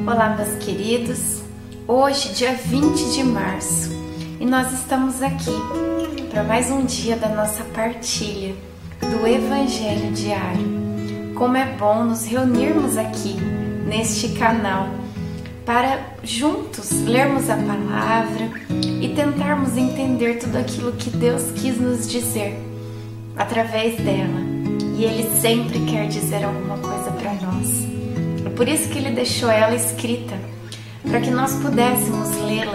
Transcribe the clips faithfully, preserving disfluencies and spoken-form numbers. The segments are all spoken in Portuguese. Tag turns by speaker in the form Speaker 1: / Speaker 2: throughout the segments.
Speaker 1: Olá, meus queridos. Hoje, dia vinte de março, e nós estamos aqui para mais um dia da nossa partilha do Evangelho Diário. Como é bom nos reunirmos aqui neste canal para juntos lermos a palavra e tentarmos entender tudo aquilo que Deus quis nos dizer através dela. E Ele sempre quer dizer alguma coisa para nós. É por isso que Ele deixou ela escrita, para que nós pudéssemos lê-la,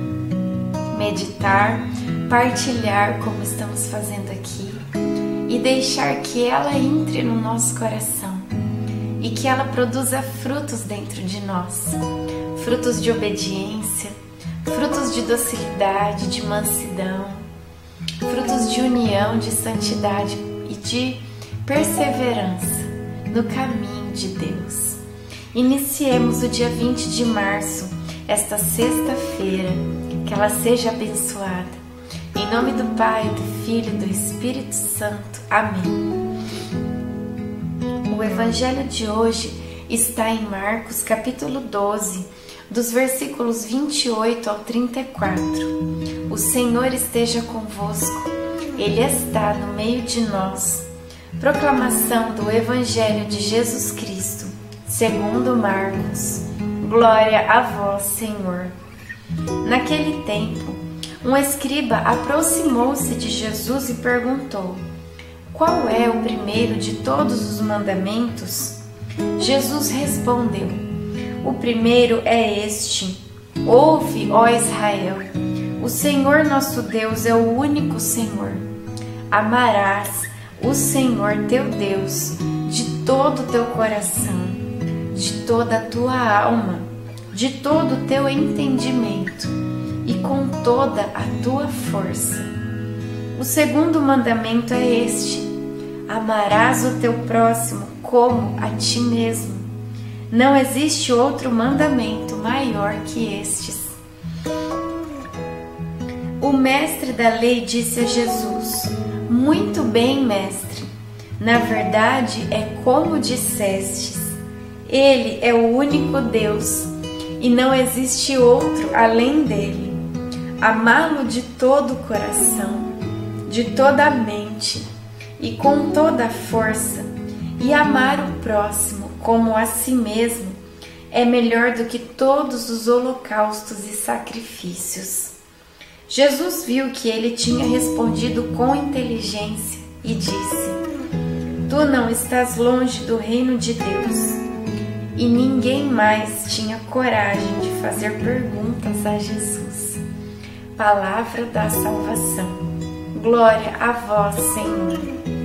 Speaker 1: meditar, partilhar como estamos fazendo aqui e deixar que ela entre no nosso coração e que ela produza frutos dentro de nós, frutos de obediência, frutos de docilidade, de mansidão, frutos de união, de santidade e de perseverança no caminho de Deus. Iniciemos o dia vinte de março, esta sexta-feira, que ela seja abençoada. Em nome do Pai, do Filho e do Espírito Santo. Amém. O Evangelho de hoje está em Marcos, capítulo doze, dos versículos vinte e oito ao trinta e quatro. O Senhor esteja convosco, Ele está no meio de nós. Proclamação do Evangelho de Jesus Cristo, segundo Marcos. Glória a vós, Senhor. Naquele tempo, um escriba aproximou-se de Jesus e perguntou: qual é o primeiro de todos os mandamentos? Jesus respondeu: o primeiro é este: ouve, ó Israel, o Senhor nosso Deus é o único Senhor. Amarás o Senhor teu Deus de todo o teu coração, de toda a tua alma, de todo o teu entendimento e com toda a tua força. O segundo mandamento é este: amarás o teu próximo como a ti mesmo. Não existe outro mandamento maior que estes. O mestre da lei disse a Jesus: muito bem, mestre. Na verdade, é como dissestes. Ele é o único Deus e não existe outro além dele. Amá-lo de todo o coração, de toda a mente e com toda a força, e amar o próximo como a si mesmo é melhor do que todos os holocaustos e sacrifícios. Jesus viu que ele tinha respondido com inteligência e disse: tu não estás longe do reino de Deus. E ninguém mais tinha coragem de fazer perguntas a Jesus. Palavra da salvação. Glória a vós, Senhor.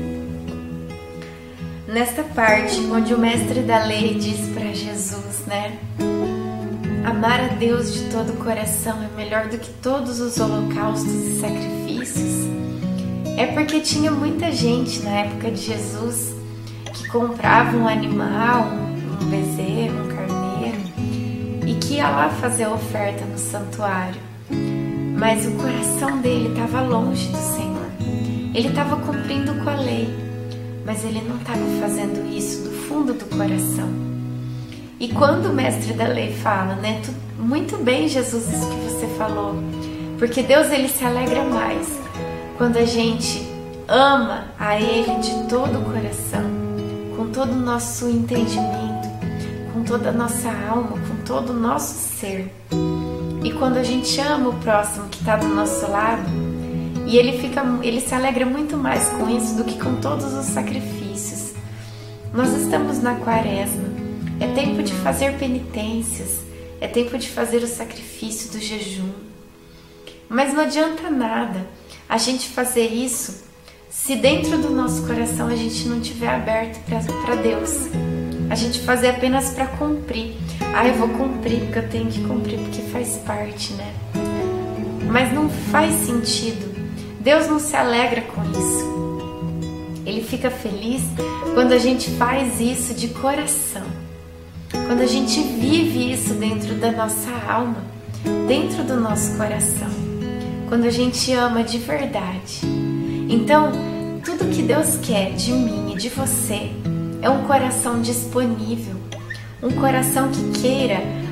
Speaker 1: Nesta parte onde o mestre da lei diz para Jesus, né? Amar a Deus de todo o coração é melhor do que todos os holocaustos e sacrifícios. É porque tinha muita gente na época de Jesus que comprava um animal, um bezerro, um carneiro, e que ia lá fazer a oferta no santuário. Mas o coração dele estava longe do Senhor. Ele estava cumprindo com a lei, mas ele não estava fazendo isso do fundo do coração. E quando o mestre da lei fala, né, tu, muito bem, Jesus, isso que você falou, porque Deus ele se alegra mais quando a gente ama a Ele de todo o coração, com todo o nosso entendimento, com toda a nossa alma, com todo o nosso ser. E quando a gente ama o próximo que está do nosso lado, e ele, fica, ele se alegra muito mais com isso do que com todos os sacrifícios. Nós estamos na quaresma, é tempo de fazer penitências, é tempo de fazer o sacrifício do jejum. Mas não adianta nada a gente fazer isso se dentro do nosso coração a gente não estiver aberto para Deus. A gente fazer apenas para cumprir. Ah, eu vou cumprir porque eu tenho que cumprir porque faz parte, né? Mas não faz sentido. Deus não se alegra com isso. Ele fica feliz quando a gente faz isso de coração. Quando a gente vive isso dentro da nossa alma, dentro do nosso coração. Quando a gente ama de verdade. Então, tudo que Deus quer de mim e de você é um coração disponível, um coração que queira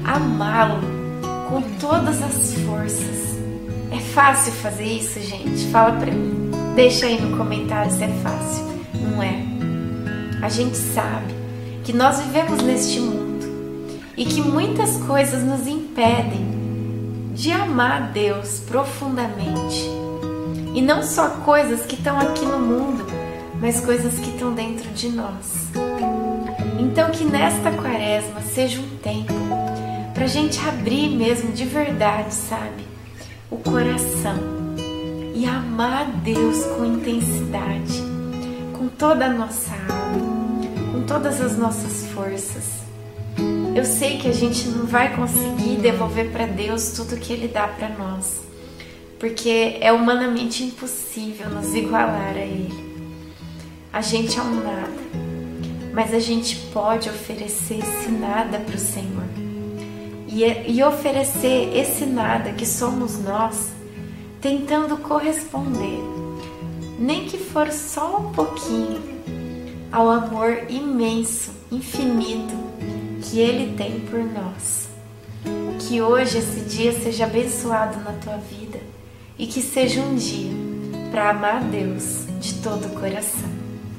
Speaker 1: amá-lo com todas as forças. É fácil fazer isso, gente? Fala pra mim. Deixa aí no comentário se é fácil. Não é. A gente sabe que nós vivemos neste mundo e que muitas coisas nos impedem de amar Deus profundamente. E não só coisas que estão aqui no mundo, mas coisas que estão dentro de nós. Então que nesta quaresma seja um tempo para a gente abrir mesmo de verdade, sabe? O coração e amar Deus com intensidade, com toda a nossa alma, com todas as nossas forças. Eu sei que a gente não vai conseguir devolver para Deus tudo que Ele dá para nós, porque é humanamente impossível nos igualar a Ele. A gente é um nada, mas a gente pode oferecer esse nada para o Senhor. E, e oferecer esse nada que somos nós, tentando corresponder, nem que for só um pouquinho, ao amor imenso, infinito que Ele tem por nós. Que hoje esse dia seja abençoado na tua vida e que seja um dia para amar Deus de todo o coração.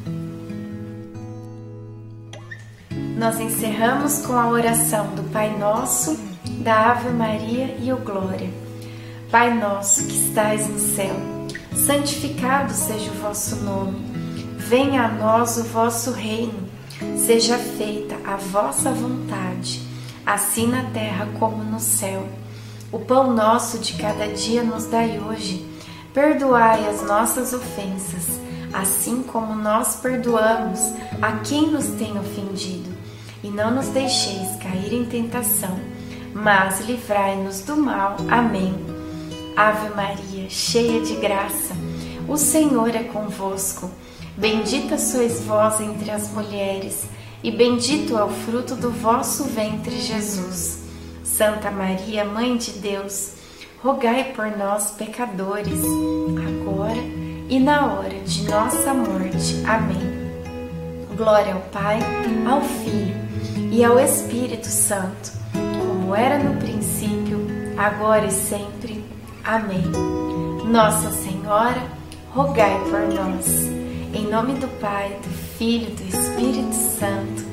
Speaker 1: Nós encerramos com a oração do Pai Nosso, da Ave Maria e o Glória. Pai nosso que estais no céu, santificado seja o vosso nome. Venha a nós o vosso reino. Seja feita a vossa vontade, assim na terra como no céu. O pão nosso de cada dia nos dai hoje. Perdoai as nossas ofensas, assim como nós perdoamos a quem nos tem ofendido. E não nos deixeis cair em tentação, mas livrai-nos do mal. Amém. Ave Maria, cheia de graça, o Senhor é convosco. Bendita sois vós entre as mulheres, e bendito é o fruto do vosso ventre, Jesus. Santa Maria, Mãe de Deus, rogai por nós, pecadores, agora e na hora de nossa morte. Amém. Glória ao Pai, ao Filho e ao Espírito Santo, como era no princípio, agora e sempre. Amém. Nossa Senhora, rogai por nós. Em nome do Pai, do Filho e do Espírito Santo.